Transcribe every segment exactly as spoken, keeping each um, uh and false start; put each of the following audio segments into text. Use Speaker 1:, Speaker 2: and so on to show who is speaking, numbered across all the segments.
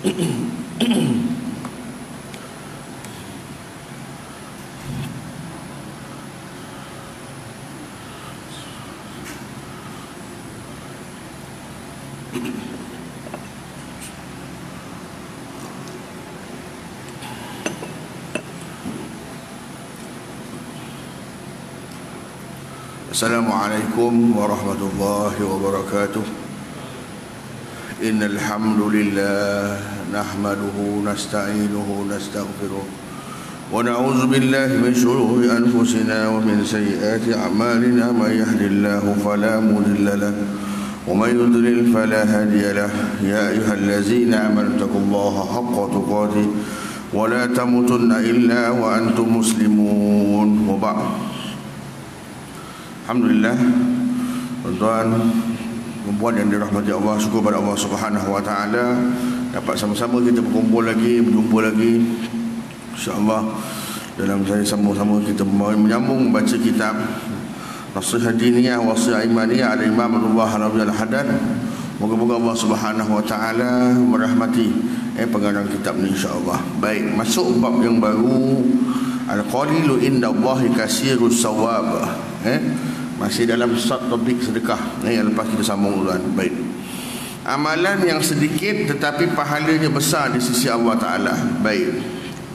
Speaker 1: Assalamualaikum warahmatullahi wabarakatuh. Innal hamdalillah nahmaduhu nasta'inuhu nastaghfiruh wa na'udzu billahi min shururi anfusina wa min sayyiati a'malina may yahdihillahu fala mudilla lahu wa may yudlil fala hadiya lahu. Ya ayyuhallazina amanu taqullaha haqqa tuqatih wa la tamutunna illa wa antum muslimun. Wa ba'd. Alhamdulillah, tuan-tuan, perempuan yang dirahmati Allah, syukur pada Allah Subhanahu wa taala dapat sama-sama kita berkumpul lagi, berjumpa lagi, insya-Allah, dalam saya sama-sama kita menyambung membaca kitab Nasihat Diniyah Wasiyyah Imaniyah al-Imam Abdullah Al-Haddad. Moga-moga Allah Subhanahu wa taala merahmati eh pengarang kitab ni, insya-Allah. Baik, masuk bab yang baru, al-qalilu indallahi katsirus sawab. Eh Masih dalam sub topik sedekah eh, yang lepas kita sambung duluan. Baik. Amalan yang sedikit tetapi pahalanya besar di sisi Allah Ta'ala. Baik.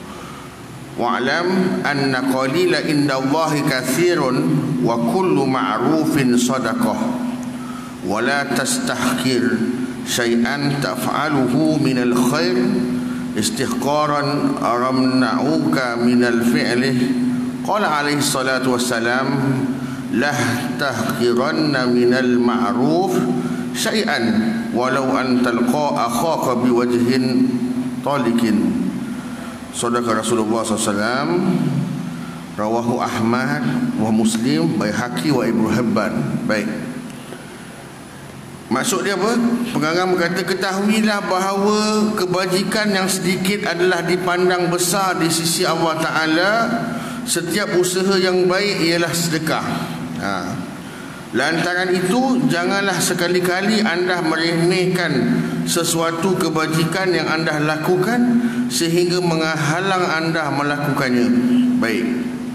Speaker 1: Wa'lam anna qalila indallahi kathirun wa kullu ma'rufin sadaqah wa la tastahkir syai'an taf'aluhu minal khair istihqaran aramna'uka minal fi'lih. Qala alaihi salatu wassalam, la tahqiranna minal ma'ruf syai'an walau an talqa akhaka biwajhin talikin. Sadaqa Rasulullah sallallahu alaihi wasallam. Rawahu Ahmad wa Muslim, Baihaqi wa Ibnu Hibban. Baik. Maksud dia apa? Pengarang berkata, ketahuilah bahawa kebajikan yang sedikit adalah dipandang besar di sisi Allah Ta'ala. Setiap usaha yang baik ialah sedekah. Ha. Lantaran itu, janganlah sekali-kali anda meremehkan sesuatu kebajikan yang anda lakukan sehingga menghalang anda melakukannya. Baik.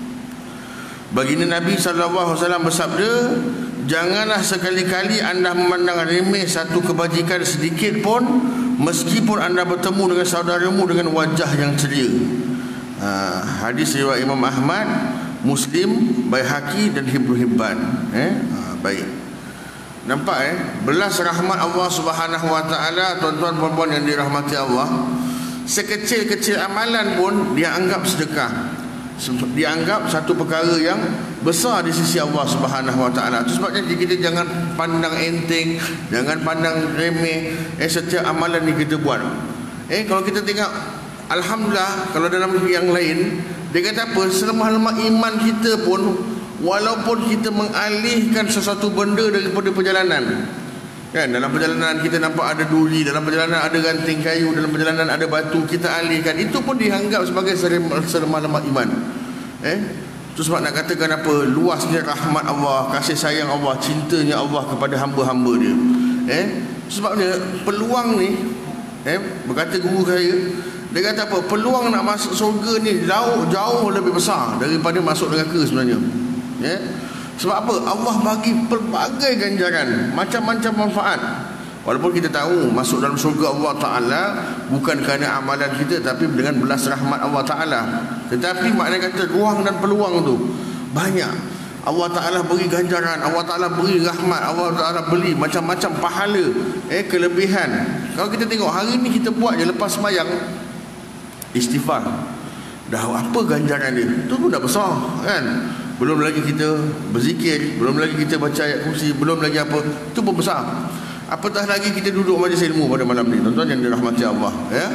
Speaker 1: Baginda Nabi sallallahu alaihi wasallam bersabda, janganlah sekali-kali anda memandang remeh satu kebajikan sedikit pun, meskipun anda bertemu dengan saudaramu dengan wajah yang ceria. Ha, hadis riwayat Imam Ahmad, Muslim, Baihaqi dan Ibnu Hibban. Eh, ha, baik. Nampak eh, belas rahmat Allah Subhanahu wa taala, tuan-tuan puan-puan yang dirahmati Allah. Sekecil-kecil amalan pun dia anggap sedekah. Dianggap satu perkara yang besar di sisi Allah Subhanahu wa taala. Itu sebabnya kita jangan pandang enteng, jangan pandang remeh eh setiap amalan ni kita buat. Eh kalau kita tengok, alhamdulillah, kalau dalam yang lain dia kata apa, selemah-lemah iman kita pun, walaupun kita mengalihkan sesuatu benda daripada perjalanan, kan, dalam perjalanan kita nampak ada duri, dalam perjalanan ada ranting kayu, dalam perjalanan ada batu, kita alihkan, itu pun dianggap sebagai selemah-lemah iman. Eh itu sebab nak katakan apa, luasnya rahmat Allah, kasih sayang Allah, cintanya Allah kepada hamba-hamba dia. Eh sebabnya peluang ni, eh berkata guru saya, dia kata apa, peluang nak masuk surga ni jauh jauh lebih besar daripada masuk neraka sebenarnya. Ya. Sebab apa? Allah bagi pelbagai ganjaran, macam-macam manfaat. Walaupun kita tahu masuk dalam surga Allah Ta'ala bukan kerana amalan kita, tapi dengan belas rahmat Allah Ta'ala. Tetapi maknanya kata ruang dan peluang tu banyak. Allah Ta'ala beri ganjaran, Allah Ta'ala beri rahmat, Allah Ta'ala beri macam-macam pahala, eh kelebihan. Kalau kita tengok hari ni kita buat je lepas sembahyang, istighfar, dah apa ganjaran dia, itu pun dah besar, kan? Belum lagi kita berzikir, belum lagi kita baca ayat kursi, belum lagi apa, itu pun besar. Apatah lagi kita duduk majlis ilmu pada malam ni, tuan-tuan yang dirahmati Allah, ya.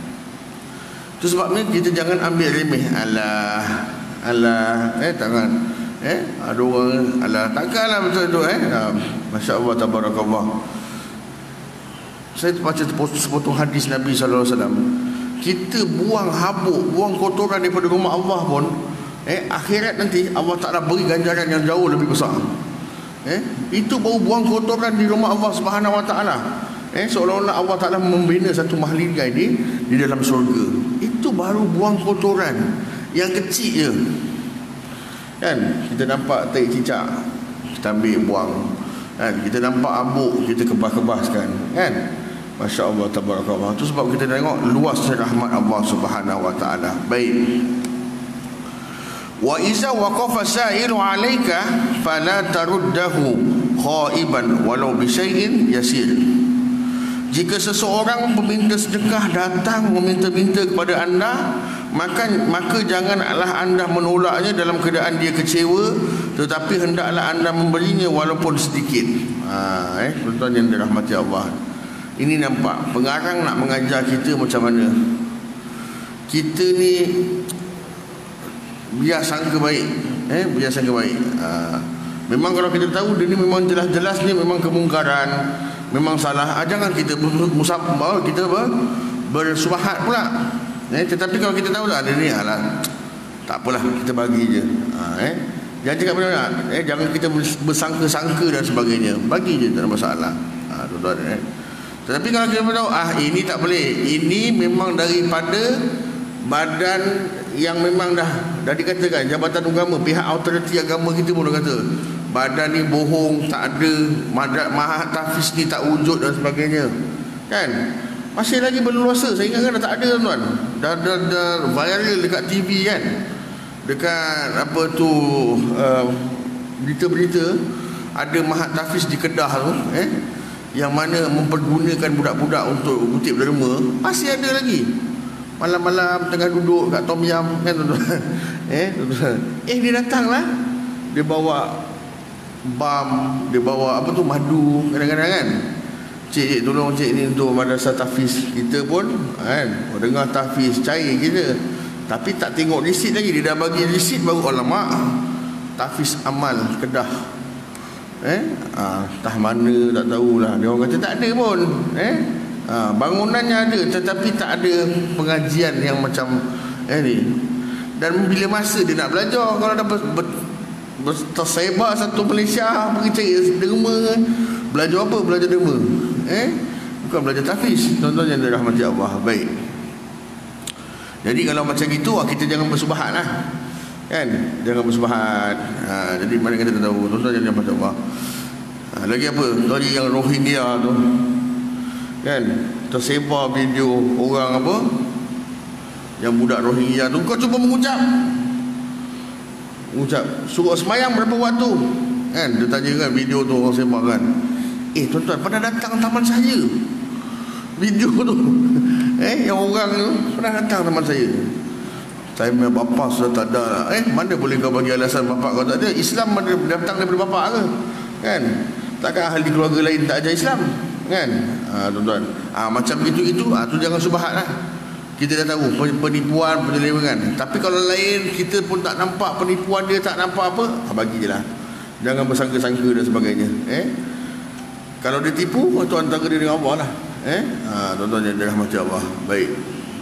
Speaker 1: Itu sebabnya kita jangan ambil remeh. Alah, alah, eh tangan, eh ada orang, alah, takkanlah betul tu, eh. Masya Allah, tabarakallah. Saya baca sepotong hadis Nabi sallallahu alaihi wasallam. Kita buang habuk, buang kotoran daripada rumah Allah pun, eh akhirat nanti Allah Ta'ala beri ganjaran yang jauh lebih besar. Eh itu baru buang kotoran di rumah Allah Subhanahu wa taala. Eh, seolah-olah Allah Ta'ala membina satu mahligai di, di dalam surga. Itu baru buang kotoran yang kecil je. Kan, kita nampak tai cicak, kita ambil buang. Kan, kita nampak abuk, kita kebas-kebaskan. Kan, Masya Allah, tabarakallah. Itu sebab kita tengok luasnya rahmat Allah Subhanahu Wa Ta'ala. Baik. Wa iza waqafa sa'iru 'alaika fala taruddahu khaiban walau bi syai'in yasir. Jika seseorang peminta sedekah datang meminta-minta kepada anda, maka maka janganlah anda menolaknya dalam keadaan dia kecewa, tetapi hendaklah anda memberinya walaupun sedikit. Ha, eh tuan-tuan yang dirahmati Allah. Ini nampak pengarang nak mengajar kita macam mana kita ni biar sangka baik, eh biar sangka baik. Ha, memang kalau kita tahu dia ni memang jelas-jelas ni memang kemungkaran, memang salah, ha, jangan kita musabah, kita ber, bersubahat pula. Eh, tetapi kalau kita tahu dah ada ni, alah, tak apalah, kita bagi je. Ha, eh, jangan cakap benar, eh, jangan kita bersangka-sangka dan sebagainya. Bagi je, tak ada masalah. Ha, tuan-tuan, eh. Tetapi kalau kita tahu, ah ini tak boleh, ini memang daripada badan yang memang dah dah dikatakan Jabatan Agama, pihak autoriti agama kita pun dah kata badan ni bohong, tak ada madat mahat tahfiz ni tak wujud dan sebagainya. Kan? Masih lagi berluasa. Saya ingat kan dah tak ada tuan. Dah dah, dah viral dekat T V kan. Dekat apa tu uh, berita-berita ada mahat tahfiz di Kedah tu, eh yang mana mempergunakan budak-budak untuk kutip derma. Masih ada lagi. Malam-malam tengah duduk kat Tom Yam kan tuan-tuan. Eh, tuan-tuan. Eh dia datang lah. Dia bawa bam, dia bawa apa tu madu kadang-kadang kan. Cik, cik tolong cik ni untuk madrasah tahfiz kita pun kan. Oh, dengar tahfiz cair kita. Tapi tak tengok resit lagi. Dia dah bagi resit baru alamak tahfiz amal Kedah. Eh, ah, tah mana tak tahulah. Dia orang kata tak ada pun. Eh, Ha, bangunannya ada tetapi tak ada pengajian yang macam eh, ni. Dan bila masa dia nak belajar, kalau dah ber, ber, ber, tersebar satu Malaysia pergi cari derma, belajar apa? Belajar derma, eh bukan belajar tahfiz. Tuan-tuan yang dirahmati Allah. Baik, jadi kalau macam itu kita jangan bersubahat lah, kan, jangan bersubahat. Ha, jadi mana kita tahu tuan-tuan yang dirahmati Allah. Ha, lagi apa tadi yang Rohingya tu kan, tersebar video orang apa yang budak Rohingya tu, kau cuba mengucap mengucap suruh semayang berapa waktu kan, dia tanya kan, video tu orang sebar kan. Eh tuan-tuan, pernah datang taman saya video tu eh yang orang tu pernah datang taman saya. Saya punya bapa sudah tak ada. Eh mana boleh kau bagi alasan bapa kau tak ada? Islam ada datang daripada bapa ke kan? Takkan ahli keluarga lain tak ajar Islam kan? Ha, tuan-tuan, ha, macam itu-itu, ha, tu jangan subahat lah. Kita dah tahu penipuan, penyelewengan. Tapi kalau lain kita pun tak nampak penipuan dia, tak nampak apa, ha, bagi je lah. Jangan bersangka-sangka dan sebagainya. Eh, kalau dia tipu, itu antara dia dengan Allah lah. Eh, ha, tuan-tuan yang dirahmati Allah. Baik,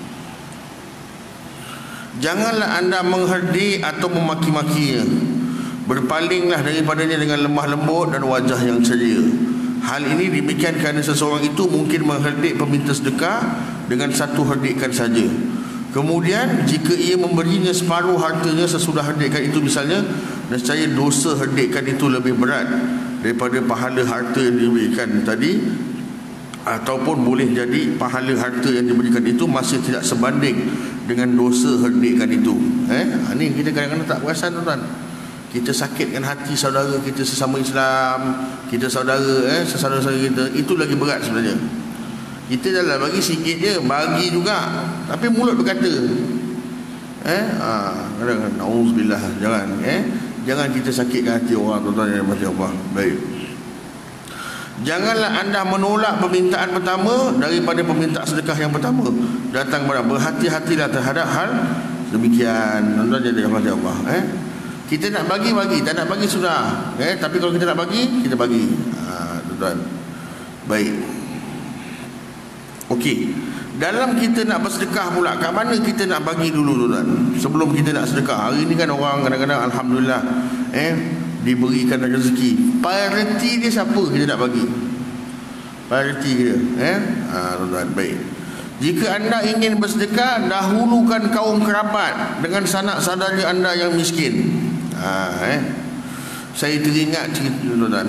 Speaker 1: janganlah anda mengherdik atau memaki-makinya. Berpalinglah daripadanya dengan lemah lembut dan wajah yang ceria. Hal ini demikian kerana seseorang itu mungkin mengherdik peminta sedekah dengan satu herdikan saja. Kemudian jika ia memberinya separuh hartanya sesudah herdikan itu misalnya, nescaya dosa herdikan itu lebih berat daripada pahala harta yang diberikan tadi, ataupun boleh jadi pahala harta yang diberikan itu masih tidak sebanding dengan dosa herdikan itu. Eh, ini kita kadang-kadang tak perasan tuan-tuan. Kita sakitkan hati saudara kita sesama Islam, kita saudara, eh, saudara-saudara kita, itu lagi berat sebenarnya. Kita dah lah bagi sikit je, bagi juga, tapi mulut berkata, eh, ah, kadang-kadang, auzubillah, jangan, eh, jangan kita sakitkan hati orang, tuan-tuan yang dirahmati Allah. Baik, janganlah anda menolak permintaan pertama daripada permintaan sedekah yang pertama datang kepada. Berhati-hatilah terhadap hal demikian, tuan-tuan yang dirahmati Allah. Eh, kita nak bagi, bagi, tak nak bagi sudah, eh, tapi kalau kita nak bagi, kita bagi. Ha, tuan-tuan. Baik. Okey. Dalam kita nak bersedekah pula, kat mana kita nak bagi dulu tuan-tuan? Sebelum kita nak sedekah. Hari ni kan orang kadang-kadang alhamdulillah, eh, diberikan rezeki. Prioriti dia siapa kita nak bagi? prioriti dia. Eh? Ha, tuan-tuan, baik. Jika anda ingin bersedekah, dahulukan kaum kerabat dengan sanak saudara anda yang miskin. Ha, eh? Saya teringat cerita tuan-tuan.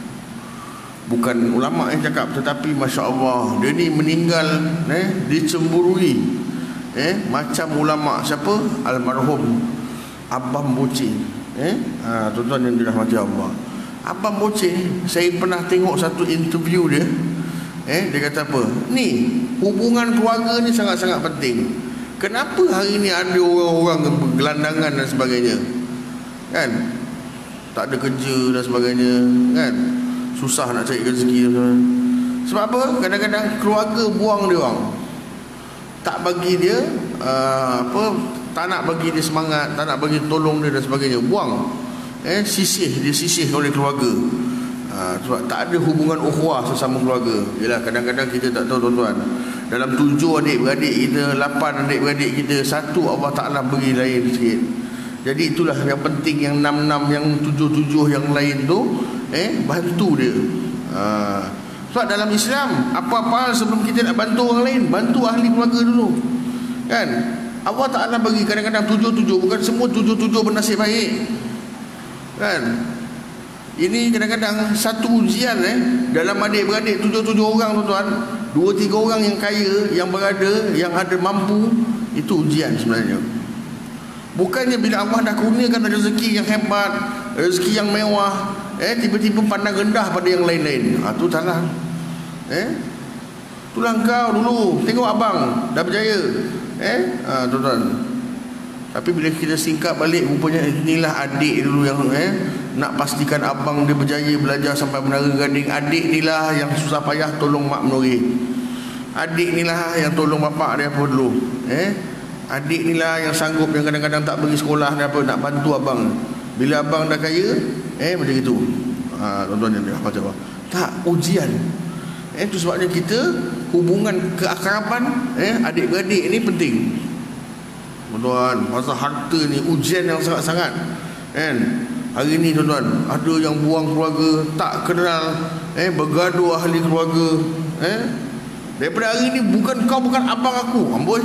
Speaker 1: Bukan ulama yang cakap, tetapi Masya Allah, dia ni meninggal eh, dicemburui eh, macam ulama. Siapa? Almarhum Abang Boceh. eh? ha, Tuan-tuan yang dirahmati Allah, Abang Boceh, saya pernah tengok satu interview dia. eh, Dia kata apa? Ni, hubungan keluarga ni sangat-sangat penting. Kenapa hari ni ada orang-orang gelandangan dan sebagainya, kan? Tak ada kerja dan sebagainya, kan? Susah nak cari rezeki. Sebab apa? Kadang-kadang keluarga buang dia orang, tak bagi dia uh, apa, tak nak bagi dia semangat, tak nak bagi tolong dia dan sebagainya. Buang. Eh, sisih, dia sisih oleh keluarga. Uh, sebab tak ada hubungan ukhuwah sesama keluarga. Yalah, kadang-kadang kita tak tahu tuan-tuan. Dalam tujuh adik-beradik kita, lapan adik-beradik kita, satu Allah Ta'ala beri lain sikit. Jadi itulah yang penting, yang enam-enam, yang tujuh-tujuh yang lain tu, eh, bantu dia. uh, Sebab dalam Islam, apa-apa sebelum kita nak bantu orang lain, bantu ahli keluarga dulu, kan? Allah Ta'ala bagi kadang-kadang tujuh-tujuh, bukan semua tujuh-tujuh bernasib baik, kan? Ini kadang-kadang satu ujian eh, dalam adik-beradik tujuh-tujuh orang tuan-tuan, dua tiga orang yang kaya, yang berada, yang ada mampu, itu ujian sebenarnya. Bukannya bila Allah dah kurniakan rezeki yang hebat, rezeki yang mewah, eh tiba-tiba pandang rendah pada yang lain-lain. Ah, tu salah. Eh? Itulah kau dulu. Tengok abang dah berjaya. Eh? Ah, tuan-tuan. Tapi bila kita singkap balik, rupanya inilah adik dulu yang eh nak pastikan abang dia berjaya belajar sampai menara gading. Adik inilah yang susah payah tolong mak menuri. Adik inilah yang tolong bapak dia apa dulu. Eh? Adik inilah yang sanggup, yang kadang-kadang tak pergi sekolah ni apa, nak bantu abang. Bila abang dah kaya, eh macam itu. Ha, tuan-tuan yang dirahmati Allah. Tak, ujian. Eh, itu sebabnya kita hubungan keakraban eh adik-beradik ni penting. Tuan-tuan, pasal harta ni ujian yang sangat-sangat. Kan? Hari ni tuan-tuan, ada yang buang keluarga, tak kenal, eh bergaduh ahli keluarga. Eh, daripada hari ni bukan kau bukan abang aku. Amboi.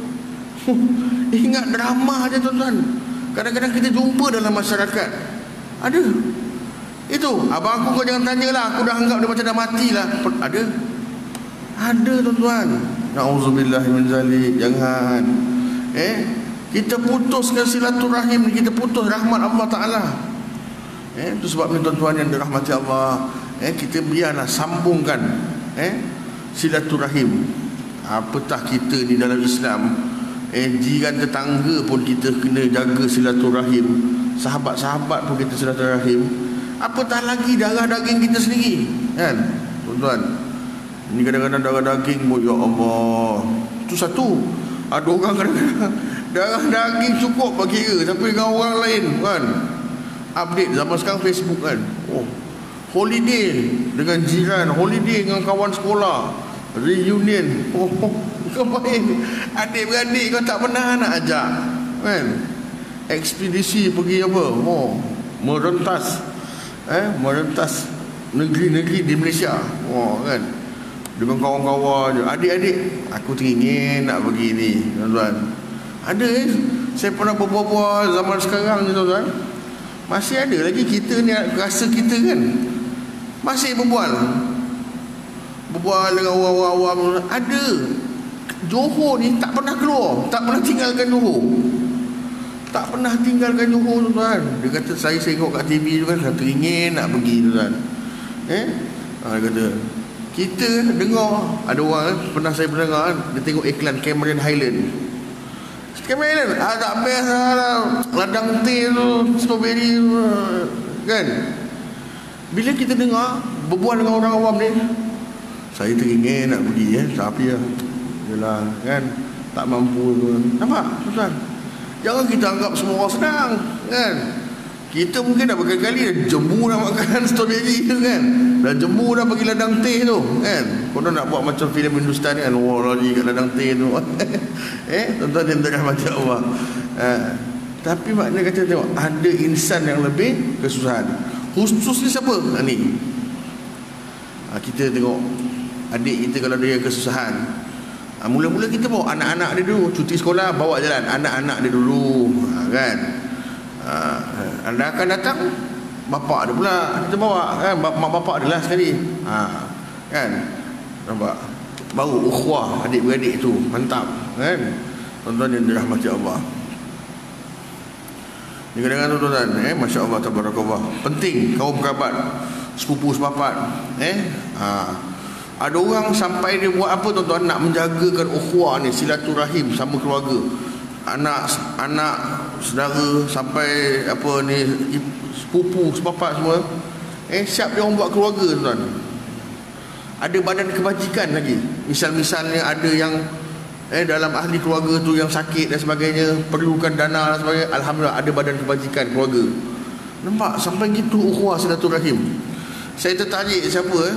Speaker 1: Ingat drama aja tuan-tuan. Kadang-kadang kita jumpa dalam masyarakat, ada itu, abang aku kau jangan tanyalah, aku dah anggap dia macam dah matilah. Ada. Ada tuan-tuan. Na'udzubillah min zalik. Jangan. Eh, kita putuskan silaturahim, kita putus rahmat Allah Ta'ala. Eh, itu sebabnya tuan-tuan yang dirahmati Allah, eh kita biarlah sambungkan eh silaturahim. Apatah kita di dalam Islam, Eh, jiran tetangga pun kita kena jaga silaturahim. Sahabat-sahabat pun kita silaturahim. Apatah lagi darah daging kita sendiri, kan? Tuan-tuan, ini kadang-kadang darah daging pun, ya Allah. Itu satu. Ada orang kadang-kadang darah daging cukup bagi kira, tapi dengan orang lain, kan? Update zaman sekarang Facebook, kan? Oh, holiday dengan jiran, holiday dengan kawan sekolah, reunion. Oh, kau main adik-beradik kau tak pernah nak ajak, kan? Ekspedisi pergi apa? Oh, merentas eh merentas negeri-negeri di Malaysia. Oh, kan? Dengan kawan-kawan je. Adik-adik, aku teringin nak pergi ni, tuan-tuan. Ada eh, saya pernah berbual-bual zaman sekarang ni, tuan-tuan. Masih ada lagi kita ni rasa kita, kan? Masih berbual. Berbual dengan orang-orang awam. Ada. Johor ni tak pernah keluar, tak pernah tinggalkan Johor. Tak pernah tinggalkan Johor, tuan. Dia kata, saya tengok kat T V tu kan, saya teringin nak pergi, tuan. Eh? Ha, dia kata, kita dengar, ada orang, pernah saya pernah dengar, dia tengok iklan Cameron Highland. Cameron Highland, ah, tak best lah, ladang teh tu, strawberry tu, kan? Bila kita dengar, berbual dengan orang awam ni, saya teringin nak pergi, eh? Tapi ya, yelah, kan, tak mampu tu. Nampak, tuan? Jangan kita anggap semua orang senang, kan? Kita mungkin dah berkali-kali dah jemu nak makan strawberry tu, kan? Dah jemu dah pergi ladang teh tu, kan? Kau nak buat macam filem Hindustan, kan? Wah, lari kat ladang teh tu. Eh, tuan-tuan yang dirahmati Allah. Ha, tapi maknanya kata tengok, ada insan yang lebih kesusahan. Khusus ni siapa? Ha, ni. Ha, kita tengok adik kita kalau dia kesusahan, ha, mula-mula kita bawa anak-anak dia dulu, cuti sekolah bawa jalan anak-anak dia dulu, ha, kan. Ha, anda akan datang, bapak dia pula kita bawa, kan, mak bapak dia lah sekali, ha, kan. Nampak, baru ukhuwah adik-beradik tu mantap, kan. Tuan-tuan yang dirahmati Allah, ni kadang-kadang tuan-tuan, eh, Masya Allah, tabarakallah, penting kaum kerabat, sepupu sepapat, eh, ha. Ada orang sampai dia buat apa tuan-tuan, nak menjagakan ukhuwah ni, silaturahim sama keluarga, anak anak saudara, sampai apa ni, sepupu sepapat semua, eh, siap dia orang buat keluarga tuan-tuan. Ada badan kebajikan lagi, misal-misalnya ada yang eh dalam ahli keluarga tu yang sakit dan sebagainya, perlukan dana dan sebagainya, alhamdulillah ada badan kebajikan keluarga. Nampak sampai gitu ukhuwah silaturahim. Saya tertarik siapa, eh?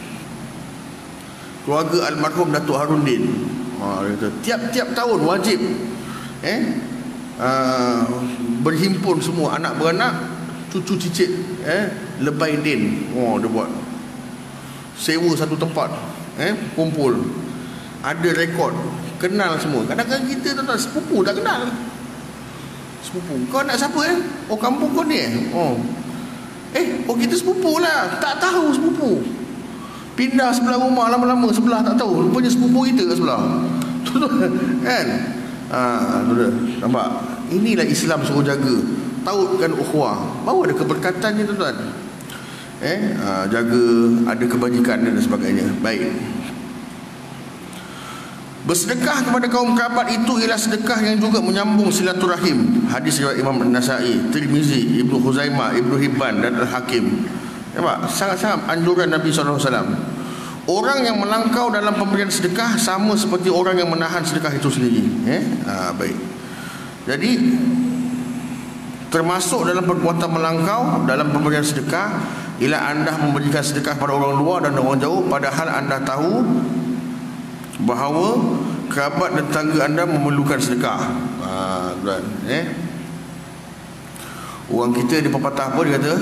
Speaker 1: keluarga almarhum Datuk Harundin. Ha, kata, tiap-tiap tahun wajib eh uh, berhimpun semua anak beranak, cucu cicit, eh lebay din. Oh, dia buat sewa satu tempat, eh kumpul, ada rekod, kenal semua. Kadang-kadang kita tuan-tuan sepupu tak kenal. Sepupu, kau nak siapa, eh? Oh, kampung kau ni, eh? Oh, eh, oh kita sepupu lah, tak tahu sepupu. Pindah sebelah rumah, lama-lama sebelah tak tahu, rupanya sepupu kita kat sebelah. Kan? Ah, tu dah. Nampak? Inilah Islam suruh jaga, tautkan ukhuwah, baru ada keberkatannya tuan-tuan. Eh, ah, jaga, ada kebajikan dan sebagainya. Baik. Bersedekah kepada kaum kerabat itu ialah sedekah yang juga menyambung silaturahim. Hadis riwayat Imam An-Nasa'i, Tirmizi, Ibnu Khuzaimah, Ibnu Hibban dan Al-Hakim. Nampak? Sangat-sangat anjuran Nabi sallallahu alaihi wasallam. Orang yang melangkau dalam pemberian sedekah sama seperti orang yang menahan sedekah itu sendiri. Eh? Ha, baik. Jadi termasuk dalam perbuatan melangkau dalam pemberian sedekah ialah anda memberikan sedekah pada orang luar dan orang jauh, padahal anda tahu bahawa kerabat dan tangga anda memerlukan sedekah. Ha, tuan, eh? Orang kita di pepatah apa dia kata?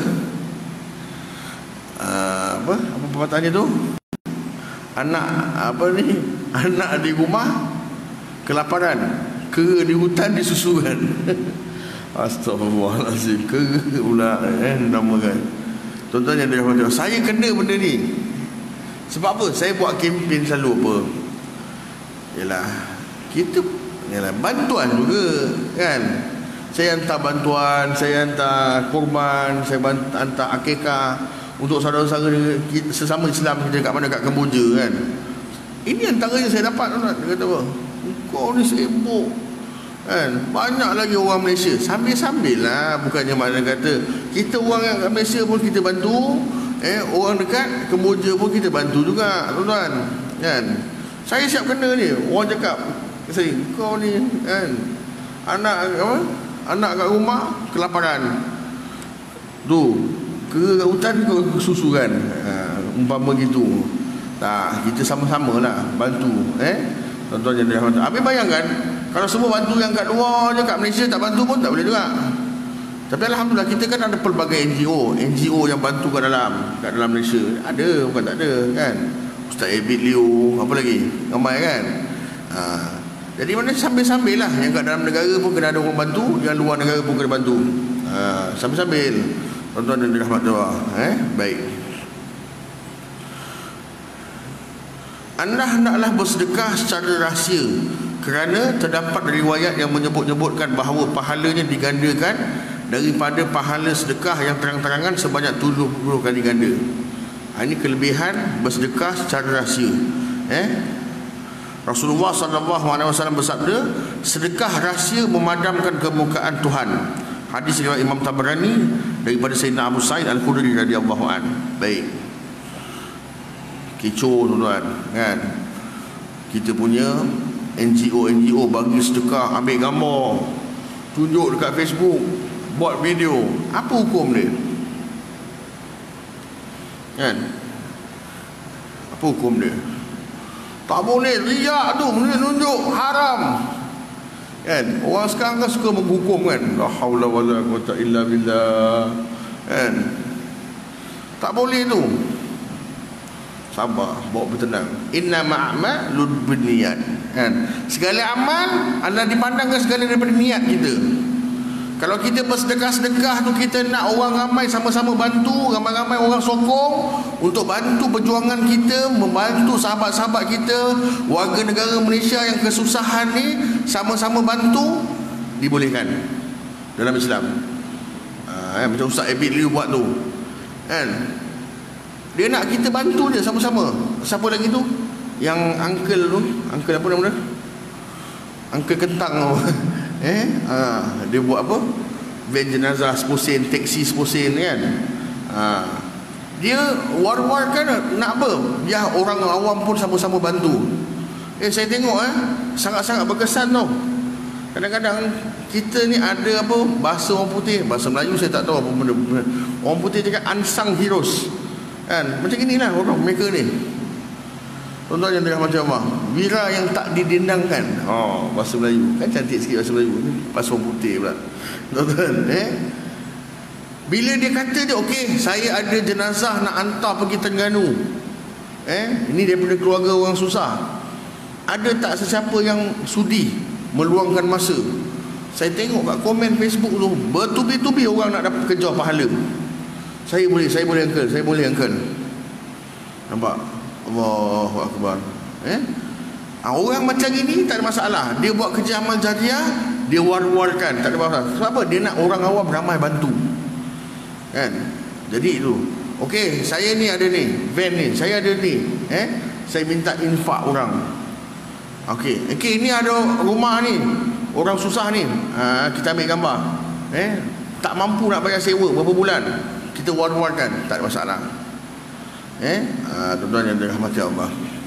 Speaker 1: Uh, apa apa pepatahnya tu, anak apa ni, anak di rumah kelaparan, kera di hutan disusukan. Astagfirullahalazim, kera pula, eh namakan. Tuan-tuan yang dirahmati Allah, saya kena benda ni. Sebab apa? Saya buat kempen selalu apa, yalah kita, yalah bantuan juga, kan. Saya hantar bantuan, saya hantar kurban, saya hantar akikah untuk saudara-saudara sesama Islam kita kat mana, kat Kemboja, kan. Ini antaranya saya dapat, tuan. Dia kata apa? Kau ni sibuk, kan. Banyak lagi orang Malaysia. Sambil-sambil lah, bukannya mana kata kita orang yang kat Malaysia pun kita bantu, eh orang dekat Kemboja pun kita bantu juga, tuan-tuan, kan. Saya siap kena ni. Orang cakap saya, kau ni, kan, anak apa? Anak kat rumah kelaparan tu, ke hutan ke susu, kan. Ha, umpama gitu. Tak, kita sama-sama lah bantu, eh tuan-tuan yang dirahmati. Habis bayangkan kalau semua bantu yang kat luar je, kat Malaysia tak bantu pun tak boleh juga. Tapi alhamdulillah kita kan ada pelbagai N G O, N G O yang bantu kat dalam, kat dalam Malaysia. Ada, bukan tak ada, kan. Ustaz Abid Liu, apa lagi, ramai, kan. Ha, jadi mana sambil-sambil lah, yang kat dalam negara pun kena ada orang bantu, yang luar negara pun kena bantu. Ha, sambil-sambil, tuan-tuan dan dirahmati Allah, eh baik. Anda hendaklah bersedekah secara rahsia, kerana terdapat riwayat yang menyebut-nyebutkan bahawa pahalanya digandakan daripada pahala sedekah yang terang-terangan sebanyak tujuh puluh kali ganda. Ini kelebihan bersedekah secara rahsia. Eh Rasulullah sallallahu alaihi wasallam bersabda, sedekah rahsia memadamkan kemukaan Tuhan. Hadis riwayat Imam Tabarani daripada Sayyidina Abu Sa'id Al-Khudri radhiyallahu an. Baik. Kecoh, tuan-tuan, kan. Kita punya N G O N G O bagi sedekah, ambil gambar, tunjuk dekat Facebook, buat video. Apa hukum dia? Kan? Apa hukum dia? Tak boleh, riak tu, menunjuk, haram. Kan? Orang sekarang kan suka menghukum, kan. La haula wala quwwata illa billah. Kan? Tak boleh tu. sabar, bawa bertenang. Inna ma'amalul binniyat. Kan? Segala amal adalah dipandangkan segala daripada niat kita. Kalau kita bersedekah-sedekah tu, kita nak orang ramai sama-sama bantu, ramai-ramai orang sokong untuk bantu perjuangan kita, membantu sahabat-sahabat kita, warga negara Malaysia yang kesusahan ni, sama-sama bantu, dibolehkan dalam Islam. Ha, macam Ustaz Abid Liu buat tu, kan? Dia nak kita bantu dia sama-sama. Siapa lagi tu? Yang uncle tu, uncle apa nama dia? Uncle Kentang tu. Eh, ha, dia buat apa? Van jenazah sepuluh sen, teksi sepuluh sen kan. Ha, dia war-warkan nak apa? Biar orang awam pun sama-sama bantu. Eh, saya tengok eh, sangat-sangat berkesan tau. Kadang-kadang kita ni ada apa, bahasa orang putih, bahasa Melayu saya tak tahu apa benda. Orang putih cakap unsung heroes. Kan? Macam inilah orang mereka ni. Tuan-tuan yang dirahmati Allah, wira yang tak didendangkan. Oh, bahasa Melayu. Kan cantik sikit bahasa Melayu. Bahasa orang putih pula. Tuan-tuan, eh? Bila dia kata dia, okey, saya ada jenazah nak hantar pergi Terengganu. Eh, ini daripada keluarga orang susah. Ada tak sesiapa yang sudi meluangkan masa? Saya tengok kat komen Facebook tu, bertubi-tubi orang nak dapat kejar pahala. Saya boleh, saya boleh uncle, saya boleh uncle. Nampak? Allahu Akbar. Eh? Orang macam ini tak ada masalah. Dia buat kerja amal jariah, dia war-warkan, tak ada masalah. Sebab apa? Dia nak orang awam ramai bantu. Kan? Jadi itu. Okey, saya ni ada ni, van ni, saya ada ni. Eh? Saya minta infak orang. Okey, okey, ini ada rumah ni, orang susah ni. Ha, kita ambil gambar. Eh? Tak mampu nak bayar sewa berapa bulan. Kita war-warkan, tak ada masalah. Eh, ha, tuan-tuan yang dirahmati Allah.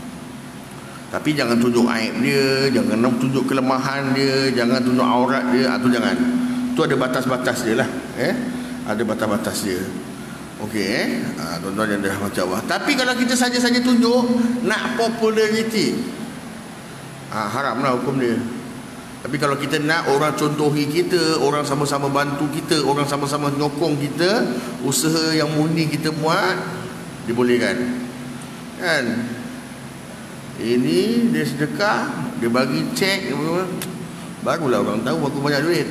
Speaker 1: Tapi jangan tunjuk aib dia, jangan tunjuk kelemahan dia, jangan tunjuk aurat dia, atau jangan. Tu ada batas-batas dia lah. Eh, ada batas-batas dia. Okey, eh, ha, tuan-tuan yang dirahmati Allah. Tapi kalau kita saja-saja tunjuk nak populariti, ha, haramlah hukum dia. Tapi kalau kita nak orang contohi kita, orang sama-sama bantu kita, orang sama-sama nyokong kita, usaha yang murni kita buat, dibolehkan. Kan? Ini dia sedekah, dia bagi cek, barulah orang tahu aku banyak duit.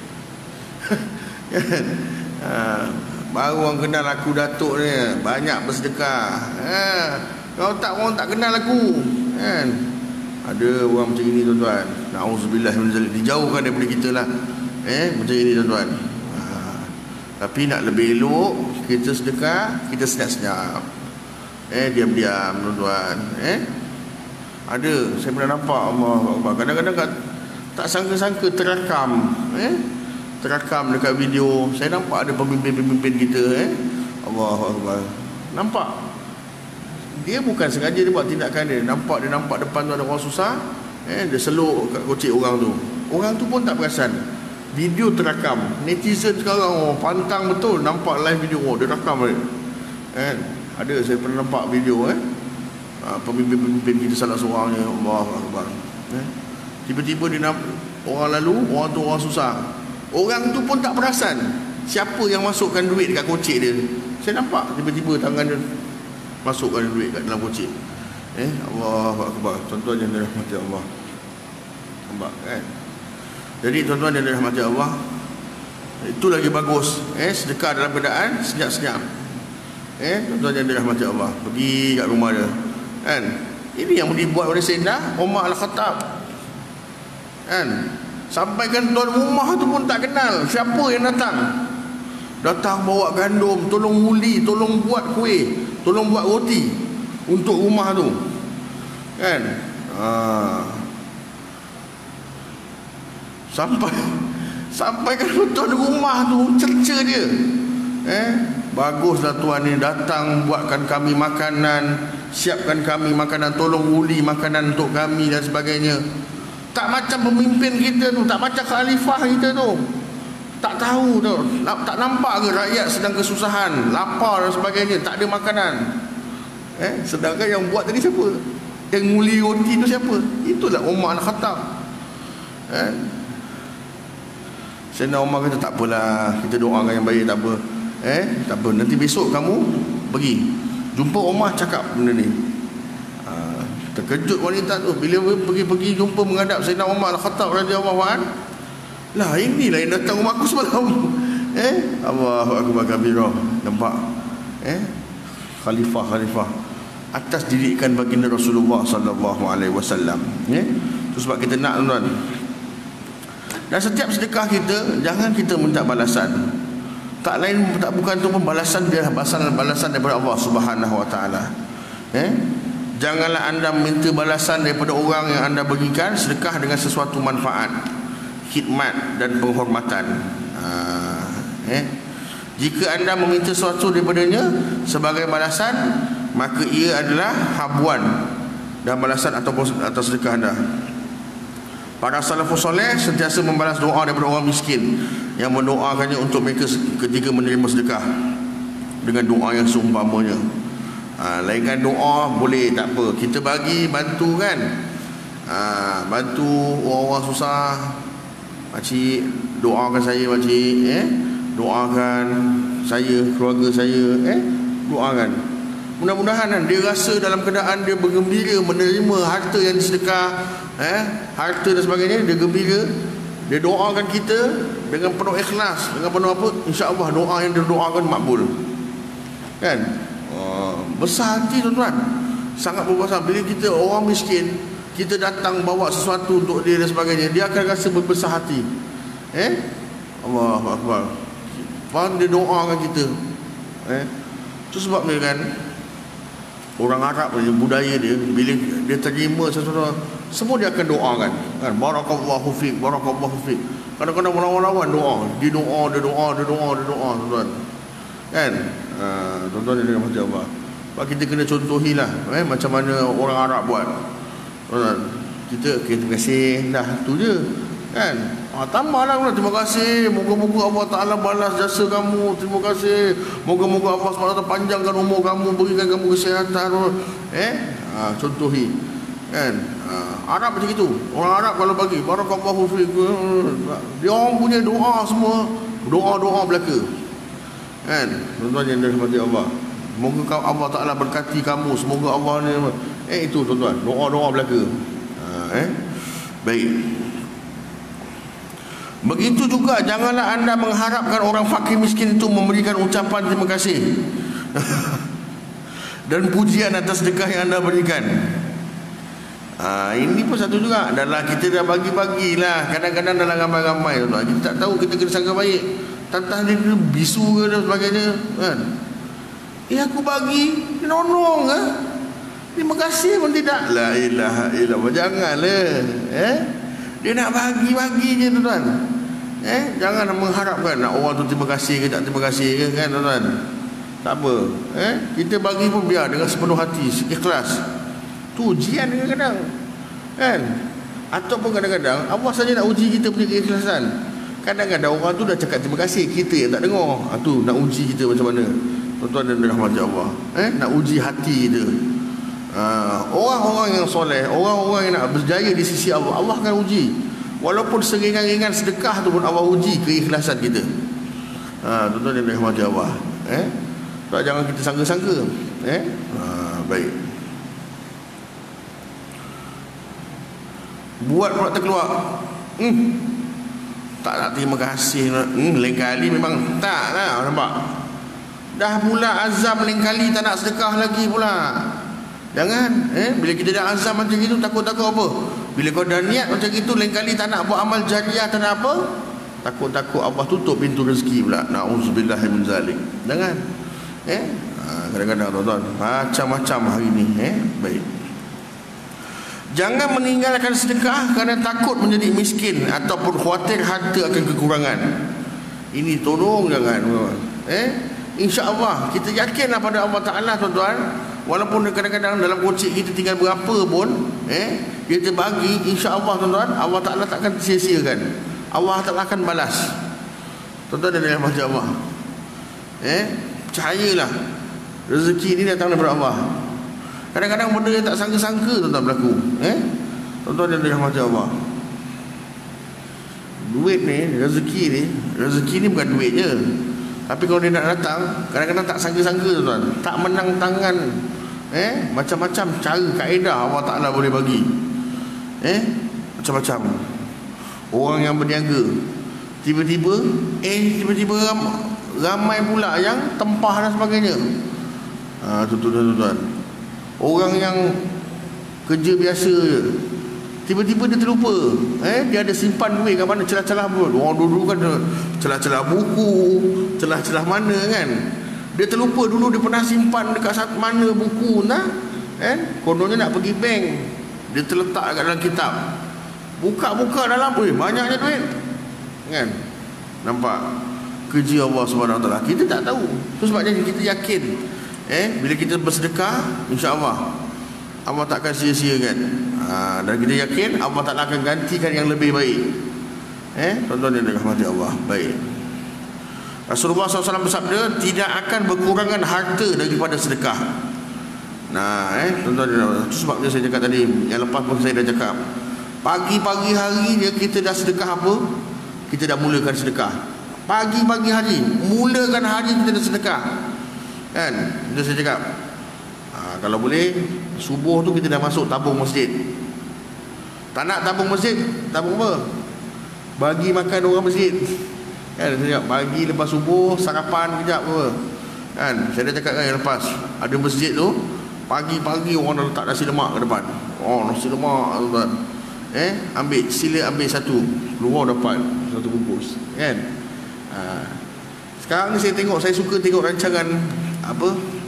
Speaker 1: Kan? Ha, baru orang kenal aku Datuk ni, banyak bersedekah. Ha, kalau tak, orang tak kenal aku. Kan? Ada orang macam ini tuan-tuan. Na'udzubillah min zalik. Dijauhkan daripada kita lah. Eh, macam ini tuan-tuan. Ha, tapi nak lebih elok, kita sedekah, kita senyap-senyap. Eh, diam-diam tuan-tuan. Eh, ada, saya pernah nampak Allah Akbar. Kadang-kadang tak sangka-sangka terakam. Eh, terakam dekat video. Saya nampak ada pemimpin-pemimpin kita. Eh, Allah Akbar. Nampak. Dia bukan sengaja dia buat tindakan dia. Nampak dia nampak depan tu ada orang susah. Eh, dia seluk kat kocik orang tu. Orang tu pun tak perasan. Video terakam. Netizen sekarang oh, pantang betul. Nampak live video, oh, dia rakam dia. Eh, ada, saya pernah nampak video eh. Ha, pemimpin-pemimpin kita salah seorangnya, Allah Akbar. Eh, tiba-tiba dia nampak orang lalu, orang tu orang susah. Orang tu pun tak perasan siapa yang masukkan duit dekat kocik dia. Saya nampak tiba-tiba tangan dia masukkan duit kat dalam kocik. Eh, Allah Akbar. Tuan-tuan yang dirahmati Allah. Nampak kan? Jadi tuan-tuan yang dirahmati Allah, itu lagi bagus. Eh, sedekah dalam keadaan senyap-senyap. Eh, tuan-tuan yang dirahmati Allah, pergi kat rumah dia. Kan? Ini yang dibuat oleh Sayyidina Umar Al-Khattab. Kan? Sampai kan tuan rumah tu pun tak kenal siapa yang datang. Datang bawa gandum, tolong uli, tolong buat kuih, tolong buat roti untuk rumah tu. Kan? Ha. Sampai sampai kan tuan rumah tu cerca dia. Eh, baguslah tuan ni datang buatkan kami makanan, siapkan kami makanan, tolong uli makanan untuk kami dan sebagainya. Tak macam pemimpin kita tu, tak macam khalifah kita tu. Tak tahu tu, tak nampak ke rakyat sedang kesusahan, lapar dan sebagainya, tak ada makanan. Eh, sedangkan yang buat tadi siapa? Yang nguli roti tu siapa? Itulah Umar Al-Khattab. Eh? Sayyidina Umar kata tak apalah, kita doakan yang baik, tak apa. Eh, tak apa, nanti besok kamu pergi jumpa Umar, cakap benda ni. Terkejut wanita tu bila pergi-pergi jumpa menghadap Sayyidina Umar Al-Khattab radhiyallahu anhu. Lah inilah yang datang rumah aku semalam. Eh, Allahu akbar kabira. Nampak? Eh? Khalifah khalifah atas didikan baginda Rasulullah sallallahu alaihi wasallam. Eh? Itu sebab kita nak tuan. Dan setiap sedekah kita jangan kita minta balasan. Tak lain tak bukan tu pun balasan dia balasan balasan daripada Allah Subhanahu wa taala. Eh? Janganlah anda minta balasan daripada orang yang anda berikan sedekah dengan sesuatu manfaat, khidmat dan penghormatan. Ha, eh? Jika anda meminta sesuatu daripadanya sebagai balasan, maka ia adalah habuan dan balasan ataupun atas sedekah anda. Para salafus soleh sentiasa membalas doa daripada orang miskin yang mendoakannya untuk mereka ketika menerima sedekah dengan doa yang seumpamanya. Ha, lainkan doa boleh, tak apa, kita bagi bantu kan. Ha, bantu orang-orang susah. Pakcik doakan saya, pakcik, eh? Doakan saya, keluarga saya, eh? Doakan. Mudah-mudahan kan, dia rasa dalam keadaan dia bergembira menerima harta yang disedekah, eh? Harta dan sebagainya, dia gembira. Dia doakan kita dengan penuh ikhlas, dengan penuh apa, insya-Allah doa yang dia doakan makbul. Kan? Oh, besar hati tuan-tuan. Sangat berbesar. Bila kita orang miskin, kita datang bawa sesuatu untuk dia dan sebagainya, dia akan rasa berbesar hati. Eh? Allahu akbar. Faham, dia doakan kita. Eh? Itu sebabnya kan orang Arab punya budaya dia, bila dia terima sesuatu, semua dia akan doakan. Kan? Barakallahu fiik, barakallahu fiik. Kadang-kadang lawan-lawan doa. Dia doa, dia doa, dia doa, dia doa, tuan-tuan. Kan? Ha, tuan-tuan yang dirahmati Allah. Sebab kita kena contohilah eh, macam mana orang Arab buat. Tuan-tuan, kita okay, terima kasih, dah tu je. Kan? Ha, tambahlah, terima kasih. Moga-moga Allah Ta'ala balas jasa kamu. Terima kasih. Moga-moga Allah subhanahu wa taala panjangkan umur kamu, berikan kamu kesihatan. Eh? Ha, contohi. Kan? Ha, Arab macam itu. Orang Arab kalau bagi barakallahu fiik, dia orang punya doa semua, doa-doa belaka. Kan? Tuan-tuan yang dirahmati Allah, semoga Allah Ta'ala berkati kamu, semoga Allah ni, eh itu tuan-tuan, doa-doa belaka. Ha, eh? Baik. Begitu juga janganlah anda mengharapkan orang fakir miskin itu memberikan ucapan terima kasih dan pujian atas sedekah yang anda berikan. Ha, ini pun satu juga. Dalam kita dah bagi-bagilah, kadang-kadang dalam ramai-ramai tuan-tuan, kita tak tahu, kita kena sangka baik. Tantang dia bisu ke dan sebagainya, kan? Eh aku bagi, dia nolong ke? Terima kasih pun tidak. La ilaha illallah. Janganlah, eh? Dia nak bagi-bagi je tuan-tuan. Eh, jangan mengharapkan nak orang tu terima kasih ke tak terima kasih ke, kan tuan-tuan? Tak apa. Eh, kita bagi pun biar dengan sepenuh hati, ikhlas. Tu ujian kadang-kadang. Kan? Ataupun kadang-kadang Allah saja nak uji kita punya keikhlasan. Kadang-kadang orang tu dah cakap terima kasih, kita yang tak dengar. Ha, tu nak uji kita macam mana. Tuan-tuan dan rahmat Allah. Eh, nak uji hati kita. Ha, orang-orang yang soleh, orang-orang yang nak berjaya di sisi Allah, Allah akan uji. Walaupun seringan-ringan sedekah tu pun Allah uji keikhlasan kita. Ha, tuan-tuan dan rahmat Allah. Eh, tak, jangan kita sangka-sangka. Eh, ha, baik. Buat pula terkeluar. Hmm. Tak nak terima kasih. Hmm, lain kali memang tak lah, nampak? Dah pula azam lain kali tak nak sedekah lagi pula. Jangan, eh, bila kita dah azam macam itu, takut-takut apa? Bila kau dah niat macam itu, lain kali tak nak buat amal jariah, tak nak apa? Takut-takut Allah tutup pintu rezeki pula. Na'udzubillahi min zalik. Jangan. Eh, ha, kadang-kadang tuan-tuan, macam-macam hari ni, eh, baik. Jangan meninggalkan sedekah kerana takut menjadi miskin ataupun khawatir harta akan kekurangan. Ini tolong jangan. Eh, insya-Allah kita yakinlah pada Allah Taala tuan-tuan. Walaupun kadang-kadang dalam kocik kita tinggal berapa pun, eh, kita bagi, insya-Allah tuan-tuan, Allah Taala takkan sia-siakan. Allah Taala akan balas. Tuan-tuan dan rahmat Allah. Eh, percayalah. Rezeki ini datang daripada Allah. Kadang-kadang benda yang tak sangka-sangka tuan-tuan berlaku. Eh? Tuan-tuan yang dirahmati Allah. Duit ni, rezeki ni, rezeki ni bukan duit je. Tapi kalau dia nak datang, kadang-kadang tak sangka-sangka tuan-tuan. Tak menang tangan Eh, macam-macam cara kaedah Allah Ta'ala boleh bagi. Eh, macam-macam. Orang yang berniaga, tiba-tiba Eh, tiba-tiba ram, ramai pula yang tempah dan sebagainya. Ha, tuan-tuan. Orang yang kerja biasa je, tiba-tiba dia terlupa. Eh, dia ada simpan duit kat mana, celah-celah pun. Orang dulu kan celah-celah buku, celah-celah mana kan. Dia terlupa dulu dia pernah simpan dekat satu mana buku nah. Eh, kononnya nak pergi bank, dia terletak kat dalam kitab. Buka-buka dalam, eh, banyaknya duit. Kan? Nampak kerja Allah Subhanahu Wa Taala. Kita tak tahu. Tu sebabnya kita yakin, eh, bila kita bersedekah, insya-Allah Allah tak akan sia-siakan. Ha, dan kita yakin Allah Ta'ala akan gantikan yang lebih baik. Eh, tuan-tuan yang dirahmati Allah. Baik. Rasulullah sallallahu alaihi wasallam bersabda, tidak akan berkurangan harta daripada sedekah. Nah, eh, tuan-tuan, itu sebabnya saya cakap tadi, yang lepas pun saya dah cakap, pagi-pagi hari dia kita dah sedekah apa? Kita dah mulakan sedekah. Pagi-pagi hari, mulakan hari kita dah sedekah. Kan? Itu saya cakap. Ha, kalau boleh, subuh tu kita dah masuk tabung masjid. Tak nak tabung masjid, tabung apa? Bagi makan orang masjid. Kan, saya cakap, bagi lepas subuh, sarapan kejap apa. Kan, saya dah cakap kan yang lepas, ada masjid tu, pagi-pagi orang dah letak nasi lemak ke depan. Oh, nasi lemak tuan. Eh, ambil, sila ambil satu, keluar dapat satu bungkus. Kan? Ha. Sekarang ni saya tengok, saya suka tengok rancangan apa?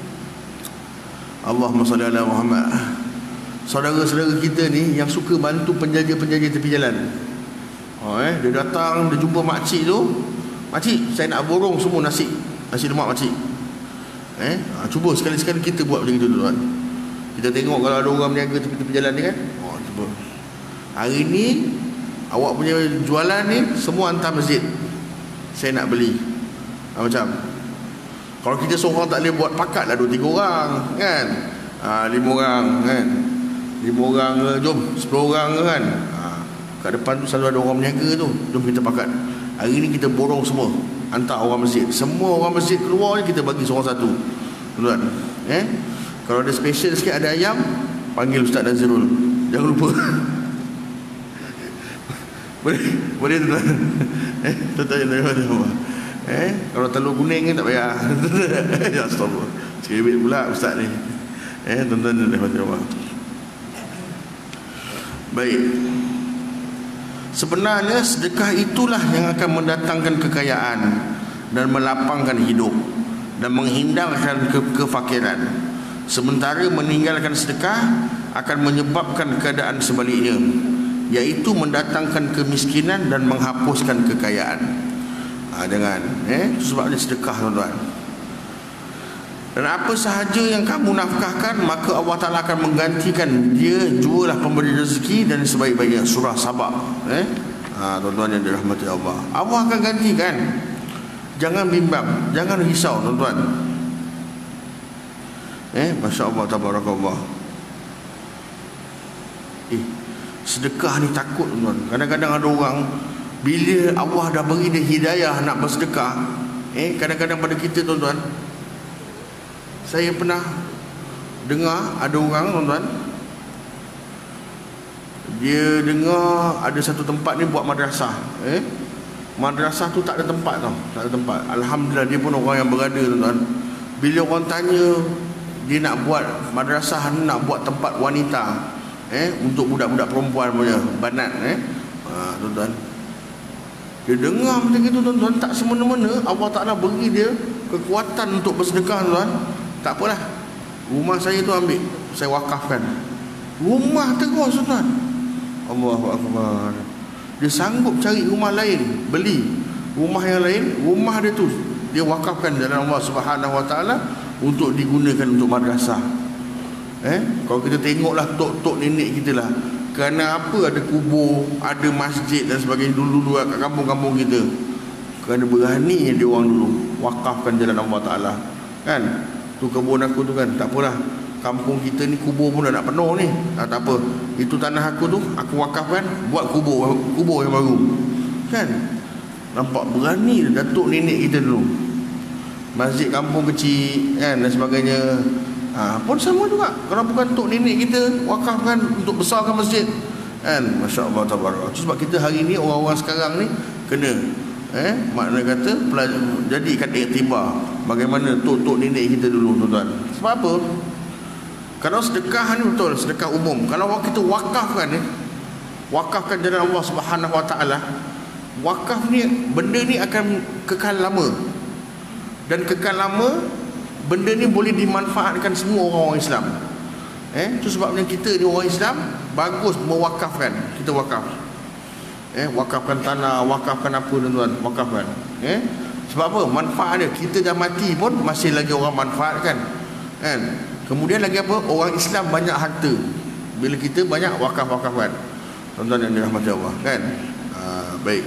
Speaker 1: Allahumma salli ala Muhammad. Saudara-saudara kita ni yang suka bantu penjaja-penjaja tepi jalan. Oh, eh, dia datang, dia jumpa makcik tu. Makcik, saya nak borong semua nasi Nasi lemak makcik. Eh, ha, cuba sekali-sekali kita buat macam itu tuan. Kita tengok kalau ada orang berniaga tepi-tepi jalan ni kan. Oh, cuba. Hari ni awak punya jualan ni semua hantar masjid. Saya nak beli. Ha, macam kalau kita seorang tak boleh buat pakat lah dua tiga orang kan. Ha, lima orang kan. Lima orang ke, jom sepuluh orang ke kan. Ha, kat depan tu selalu ada orang berniaga tu. Jom kita pakat. Hari ni kita borong semua, hantar orang masjid. Semua orang masjid keluar ni kita bagi seorang satu. Tuan. Eh? Kalau ada special sikit, ada ayam, panggil Ustaz Nazirul. Jangan lupa. Boleh? Boleh tuan. Eh, tuan-tuan yang apa? Eh, kalau telur kuning kan tak payah. Ya astagfirullah. Cerewet pula ustaz ni. Eh, tuan-tuan dan puan-puan. Baik. Sebenarnya sedekah itulah yang akan mendatangkan kekayaan dan melapangkan hidup dan menghindarkan ke kefakiran. Sementara meninggalkan sedekah akan menyebabkan keadaan sebaliknya, yaitu mendatangkan kemiskinan dan menghapuskan kekayaan. Ha, dengan eh sebabnya sedekah tuan-tuan. Dan apa sahaja yang kamu nafkahkan, maka Allah Ta'ala akan menggantikan. Dia jualah pemberi rezeki dan sebaik-baiknya. Surah Sabah. Eh? Ha, tuan-tuan yang dirahmati Allah, Allah akan gantikan. Jangan bimbang, jangan risau tuan-tuan. Eh, Masya Allah, Tabarakallah. Eh, sedekah ni takut tuan-tuan. Kadang-kadang ada orang, bila Allah dah beri dia hidayah nak bersedekah, eh, kadang-kadang pada kita tuan-tuan, saya pernah dengar ada orang tuan-tuan, dia dengar ada satu tempat ni buat madrasah. Eh, madrasah tu tak ada tempat tau, tak ada tempat. Alhamdulillah dia pun orang yang berada tuan-tuan. Bila orang tanya dia nak buat madrasah, nak buat tempat wanita, eh, untuk budak-budak perempuan punya banat, eh, ha, tuan-tuan, dia dengar macam itu tuan-tuan, tak semena-mena Allah Ta'ala beri dia kekuatan untuk bersedekah tuan. Tak apalah, rumah saya tu ambil, saya wakafkan. Rumah terus tuan. Allahu Akbar. Dia sanggup cari rumah lain, beli rumah yang lain, rumah dia tu dia wakafkan dalam Allah Subhanahu Wa Ta'ala untuk digunakan untuk madrasah. Eh, kalau kita tengoklah tok-tok nenek kita lah, kerana apa ada kubur, ada masjid dan sebagainya dulu-dulu kat kampung-kampung kita. Kerana berani dia orang dulu wakafkan jalan Allah Ta'ala. Kan? Tu kebun aku tu kan, tak apalah, kampung kita ni kubur pun dah nak penuh ni. Ah, tak apa, itu tanah aku tu aku wakafkan, buat kubur, kubur yang baru. Kan? Nampak berani datuk nenek kita dulu. Masjid kampung kecil kan dan sebagainya. ha, pun sama juga. Kalau bukan untuk nenek kita wakafkan untuk besarkan masjid, kan, Masya Allah tabarak. Sebab kita hari ni orang-orang sekarang ni kena eh makna kata pelajar, jadikan iktibar bagaimana tok-tok nenek kita dulu, tuan-tuan. Sebab apa? Kalau sedekah ni betul, sedekah umum. Kalau kita wakafkan ni, wakafkan jalan Allah Subhanahu Wa Taala, wakaf ni, benda ni akan kekal lama. Dan kekal lama, benda ni boleh dimanfaatkan semua orang-orang Islam. Eh, itu sebabnya kita ni orang Islam bagus mewakafkan. Kita wakaf. Eh, wakafkan tanah, wakafkan apa, tuan-tuan, wakafkan. Eh, sebab apa? Manfaat dia. Kita dah mati pun masih lagi orang manfaatkan. Kan? Kemudian lagi apa? Orang Islam banyak harta bila kita banyak wakaf-wakafkan. Tuan-tuan yang dirahmati Allah, kan? Ha, baik.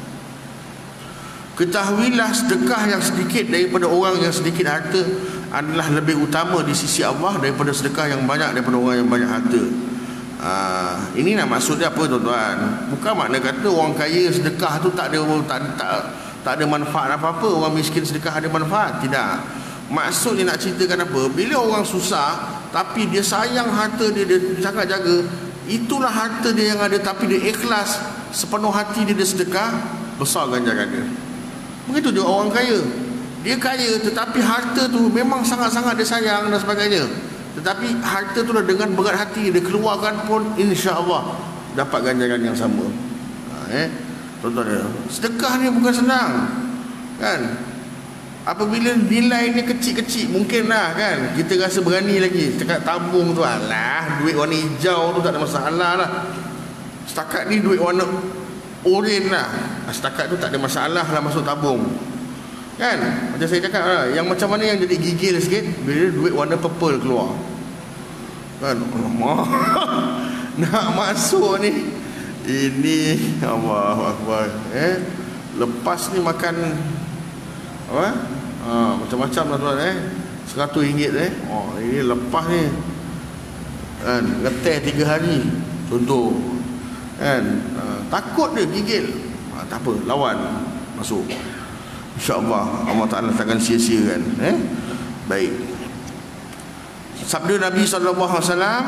Speaker 1: Ketahuilah sedekah yang sedikit daripada orang yang sedikit harta adalah lebih utama di sisi Allah daripada sedekah yang banyak daripada orang yang banyak harta. Uh, ini nak maksudnya apa, tuan-tuan? Bukan makna kata orang kaya sedekah tu tak ada tak, tak, tak ada manfaat apa-apa, orang miskin sedekah ada manfaat. Tidak. Maksudnya nak ceritakan apa? Bila orang susah tapi dia sayang harta dia, dia sangat jaga, itulah harta dia yang ada, tapi dia ikhlas sepenuh hati dia, dia sedekah, besar ganjaran dia. Begitu juga orang kaya. Dia kaya tetapi harta tu memang sangat-sangat dia sayang dan sebagainya, tetapi harta tu dah dengan berat hati dia keluarkan pun insya-Allah dapat ganjaran yang sama. Ha, eh tuan-tuan, sedekah ni bukan senang, kan? Apabila nilainya kecil-kecil mungkinlah, kan, kita rasa berani lagi. Setakat tabung tu, alah, duit warna hijau tu tak ada masalah lah. Setakat ni duit warna oren lah, setakat tu tak ada masalah lah masuk tabung, kan? Macam saya cakap lah, yang macam mana yang jadi gigil sikit bila duit warna purple keluar, kan? Nak masuk ni, ini Allahu Akbar. Eh, lepas ni makan apa? Ha, macam-macam lah, tuan, eh. Seratus ringgit, eh. Oh, ini lepas ni, kan, ngeteh tiga hari, contoh, kan? Ha, takut dia gigil. Ha, tak apa, lawan, masuk. InsyaAllah Allah Ta'ala takkan sia-siakan, eh? Baik. Sabda Nabi sallallahu alaihi wasallam,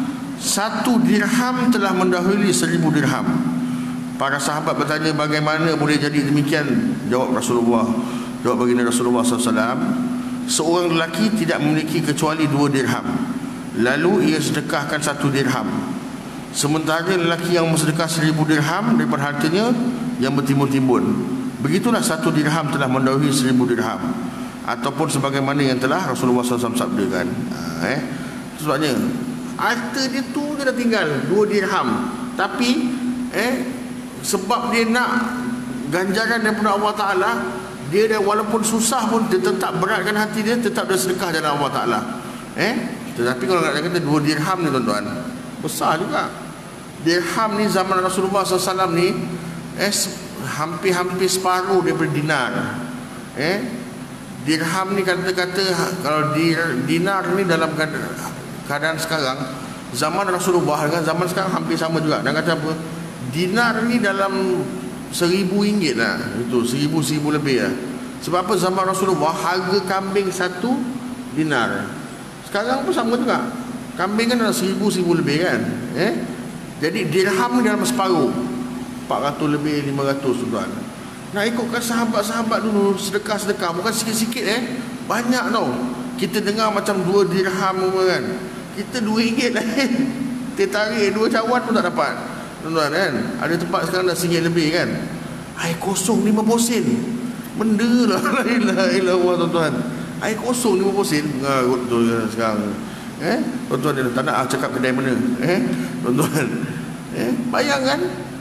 Speaker 1: satu dirham telah mendahului seribu dirham. Para sahabat bertanya, bagaimana boleh jadi demikian? Jawab Rasulullah, jawab baginda Rasulullah sallallahu alaihi wasallam, seorang lelaki tidak memiliki kecuali dua dirham, lalu ia sedekahkan satu dirham. Sementara lelaki yang bersedekah seribu dirham daripada hartanya yang bertimbun-timbun, begitulah satu dirham telah mendahului seribu dirham, ataupun sebagaimana yang telah Rasulullah sallallahu alaihi wasallam sabdakan. Ha, eh? Sebabnya harta dia tu dia dah tinggal dua dirham, tapi eh sebab dia nak ganjaran daripada Allah Ta'ala, dia dah walaupun susah pun dia tetap beratkan hati dia, tetap dia sedekah jalan Allah Ta'ala. Eh? Tetapi kalau nak kata dua dirham ni, tuan-tuan, besar juga. Dirham ni zaman Rasulullah sallallahu alaihi wasallam ni eh, hampir-hampir separuh daripada dinar. Eh? Dirham ni kata-kata, kalau dir, dinar ni dalam keadaan, keadaan sekarang, zaman Rasulullah dengan zaman sekarang hampir sama juga. Dan kata apa? Dinar ni dalam seribu ringgit lah, itu seribu seribu lebih lah. Sebab apa? Zaman Rasulullah harga kambing satu dinar. Sekarang pun sama juga, kambing kan dalam seribu seribu lebih, kan? Eh? Jadi dirham ni dalam separuh, empat ratus lebih, lima ratus, tuan. Nak ikutkan sahabat-sahabat dulu, sedekah-sedekah bukan sikit-sikit, eh banyak tau. Kita dengar macam dua dirham, kan, kita dua ringgit lah, kita tarik dua cawan pun tak dapat, tuan-tuan, kan? Ada tempat sekarang dah singgit lebih, kan? Air kosong lima puluh sen, benda lah. La ilaha illallah, tuan-tuan. Air kosong lima puluh sen, ngarut tu sekarang, eh tuan-tuan, dia tak nak cakap kedai mana, eh tuan-tuan, eh bayangkan,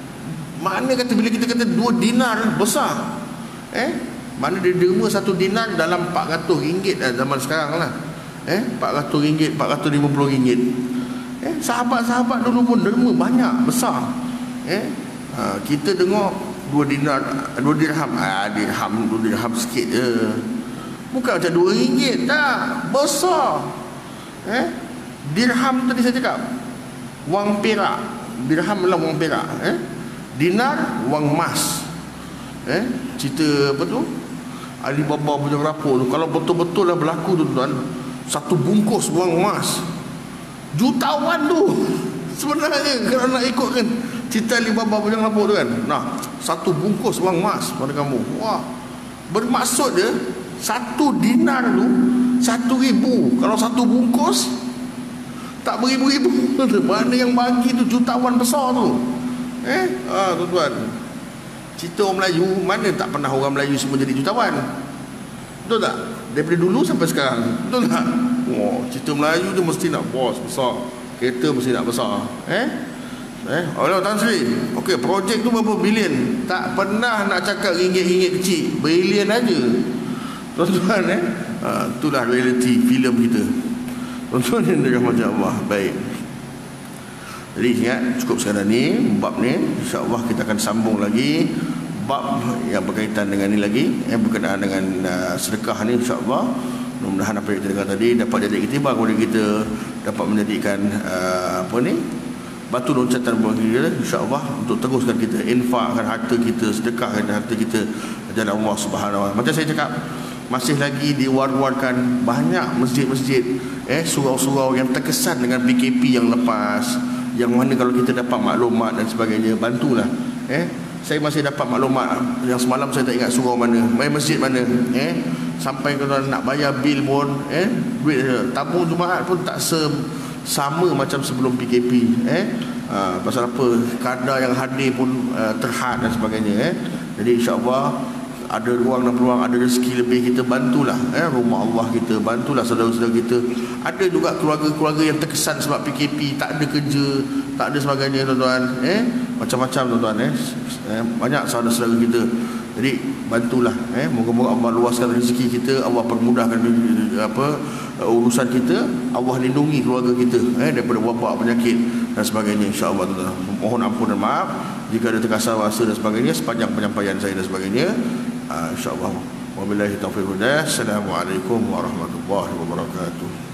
Speaker 1: mana kata bila kita kata dua dinar besar, eh mana dia derma satu dinar dalam empat ratus ringgit lah zaman sekarang lah, eh empat ratus ringgit, empat ratus lima puluh ringgit. Eh, sahabat-sahabat dulu pun derma banyak, besar. Eh, ha, kita dengar dua dinar, dua dirham, ah dirham, dua dirham sikit je. Bukan macam dua ringgit, tak, besar. Eh, dirham tadi saya cakap, wang perak. Dirham adalah wang perak. Eh, dinar wang emas. Eh, cerita apa tu? Alibaba punya rapor tu, kalau betul-betul dah berlaku tu, tuan, satu bungkus wang emas jutawan tu. Sebenarnya kalau nak ikutkan cerita Alibaba Bujang Lapuk tu kan, nah, satu bungkus wang emas pada kamu. Wah, bermaksud dia satu dinar tu satu ribu. Kalau satu bungkus tak beribu-ribu. Mana yang bagi tu jutawan besar tu. Eh, ah, tuan-tuan, cerita orang Melayu, mana tak pernah orang Melayu semua jadi jutawan? Betul tak? Daripada dulu sampai sekarang. Betul tak? Oh, cerita Melayu tu mesti nak bos besar, kereta mesti nak besar. Eh? Eh, Allah Tan Sri. Okey, projek tu berapa bilion? Tak pernah nak cakap ringgit-ringgit kecil, bilion aja. Tuan-tuan, eh? Ha, itulah realiti filem kita. Tuan-tuan yang dirahmati Allah. Baik. Jadi ingat, cukup sekarang ni bab ni, insya-Allah kita akan sambung lagi bab yang berkaitan dengan ni lagi, eh, berkenaan dengan uh, sedekah ni, insya-Allah. Mudah-mudahan apa yang kita dengar tadi dapat jadi iktibar kepada kita, dapat menjadikan uh, apa ni, batu loncatan bagi kita, insya-Allah, untuk teruskan kita infakkan harta kita, sedekahkan harta kita jalan Allah Subhanahu Wa Taala. Macam saya cakap, masih lagi diwar-warkan banyak masjid-masjid, eh, surau-surau yang terkesan dengan P K P yang lepas, yang mana kalau kita dapat maklumat dan sebagainya, bantulah. Eh, saya masih dapat maklumat yang semalam saya tak ingat surau mana, main masjid mana, eh, sampai kalau nak bayar bil pun, eh, duit tabung Jumaat pun tak se sama macam sebelum P K P, eh, ha, pasal apa, kadar yang hadir pun uh, terhad dan sebagainya, eh. Jadi insya-Allah ada ruang dan peluang, ada rezeki lebih, kita bantulah, eh, rumah Allah kita, bantulah saudara-saudara kita. Ada juga keluarga-keluarga yang terkesan sebab P K P, tak ada kerja, tak ada sebagainya, tuan-tuan, eh, macam-macam, tuan-tuan, eh, eh banyak saudara-saudara kita. Jadi bantulah, eh, moga-moga Allah luaskan rezeki kita, Allah permudahkan apa urusan kita, Allah lindungi keluarga kita, eh, daripada wabak, penyakit dan sebagainya, insya-Allah, tuan-tuan. Mohon ampun dan maaf jika ada terkasar bahasa dan sebagainya sepanjang penyampaian saya dan sebagainya. Uh, InsyaAllah. Wabillahi taufiq wal hidayah. Assalamualaikum warahmatullahi wabarakatuh.